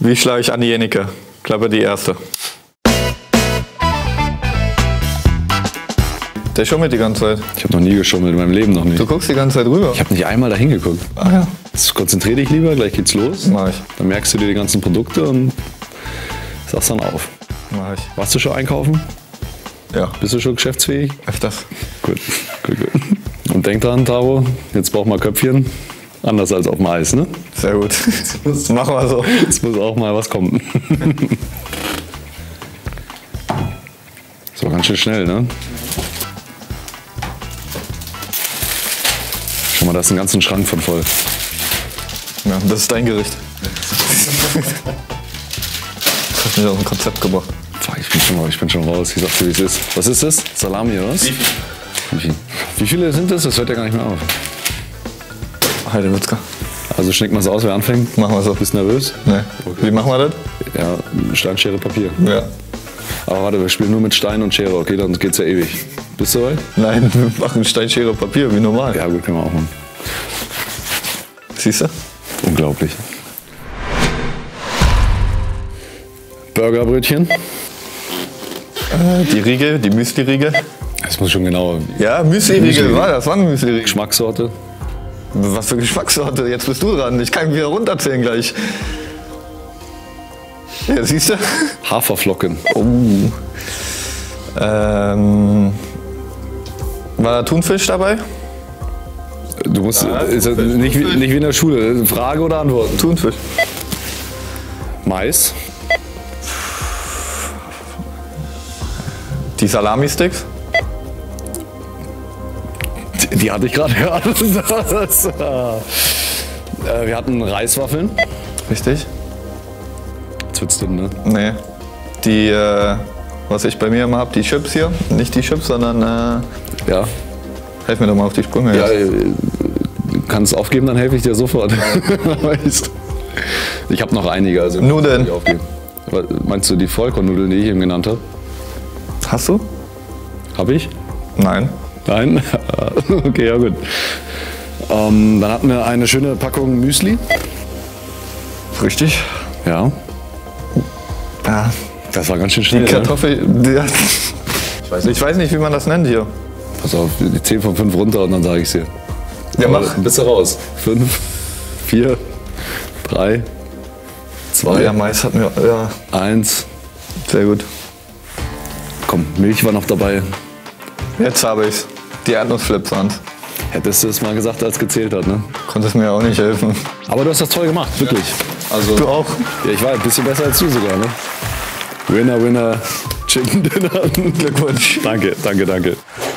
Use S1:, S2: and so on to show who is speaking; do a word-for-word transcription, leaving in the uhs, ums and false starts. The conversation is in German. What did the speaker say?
S1: Wie schlage ich Andi Jennecke? Klappe die erste. Der schummelt die ganze Zeit.
S2: Ich habe noch nie geschummelt, in meinem Leben noch nicht.
S1: Du guckst die ganze Zeit rüber.
S2: Ich habe nicht einmal da hingeguckt.
S1: Ah ja.
S2: Jetzt konzentrier dich lieber, gleich geht's los.
S1: Mach ich.
S2: Dann merkst du dir die ganzen Produkte und sagst dann auf.
S1: Mach ich.
S2: Warst du schon einkaufen?
S1: Ja.
S2: Bist du schon geschäftsfähig?
S1: Öfters.
S2: Gut, gut, gut. Und denk dran, Taro, jetzt braucht man Köpfchen. Anders als auf dem Eis, ne?
S1: Sehr gut. Das machen wir so.
S2: Jetzt muss auch mal was kommen. So, ganz schön schnell, ne? Schau mal, da ist ein ganzen Schrank von voll.
S1: Ja, das ist dein Gericht. Das hat mich aus dem Konzept gebracht.
S2: Ich bin schon, ich bin schon raus. Ich sag's dir, wie es ist. Was ist das? Salami oder was? Wie viel? Wie viele sind das? Das hört ja gar nicht mehr auf.
S1: Heidewitzka.
S2: Also schnickt man es aus, wer anfängt?
S1: Machen wir so.
S2: Bist du nervös?
S1: Nee. Wie machen wir das?
S2: Ja, Stein, Schere, Papier.
S1: Ja.
S2: Aber warte, wir spielen nur mit Stein und Schere, okay? Dann geht's ja ewig. Bist du soweit?
S1: Nein, wir machen Stein, Schere, Papier, wie normal.
S2: Ja, gut, können wir auch machen.
S1: Siehst du?
S2: Unglaublich. Burgerbrötchen.
S1: Äh, die Riegel, die Müsli-Riegel.
S2: Das muss schon genau.
S1: Ja, Müsli-Riegel, war das war eine Müsli-Riegel.
S2: Geschmackssorte.
S1: Was für Geschmackssorte? Jetzt bist du dran. Ich kann wieder runterzählen gleich. Ja, siehst du?
S2: Haferflocken.
S1: Oh. Ähm, war da Thunfisch dabei?
S2: Du musst ja, ist das nicht, wie, nicht wie in der Schule. Frage oder Antwort?
S1: Thunfisch.
S2: Mais.
S1: Die Salami-Sticks?
S2: Die, die hatte ich gerade gehört. Das, äh, wir hatten Reiswaffeln.
S1: Richtig?
S2: Jetzt wird's dünn, ne?
S1: Nee. Die, äh, was ich bei mir immer habe, die Chips hier. Nicht die Chips, sondern, äh,
S2: Ja.
S1: helf mir doch mal auf die Sprünge.
S2: Ja,
S1: jetzt.
S2: du kannst es aufgeben, dann helfe ich dir sofort. Weißt. Ich habe noch einige. Also
S1: Nudeln.
S2: nicht aufgeben. Meinst du die Vollkornnudeln, die ich eben genannt habe?
S1: Hast du?
S2: Habe ich?
S1: Nein.
S2: Nein? Okay, ja gut. Ähm, dann hatten wir eine schöne Packung Müsli.
S1: Richtig?
S2: Ja.
S1: Ja.
S2: Das war ganz schön
S1: Die
S2: schnell.
S1: Kartoffel. Die, ich, weiß nicht. ich weiß nicht, wie man das nennt hier.
S2: Pass auf, die zehn von fünf runter und dann sage ich es dir.
S1: Ja,
S2: Aber
S1: mach.
S2: Dann bist du raus. fünf, vier, drei, zwei,
S1: Ja, Mais hatten wir. Ja,
S2: eins.
S1: sehr gut.
S2: Komm, Milch war noch dabei.
S1: Jetzt habe ich's. Die Erdnussflips waren's.
S2: Hättest du es mal gesagt, als gezählt hat, ne?
S1: Konntest mir auch nicht helfen.
S2: Aber du hast das toll gemacht, wirklich. Also,
S1: Du auch?
S2: ja, ich war ein bisschen besser als du sogar, ne? Winner, Winner, Chicken Dinner.
S1: Glückwunsch.
S2: Danke, danke, danke.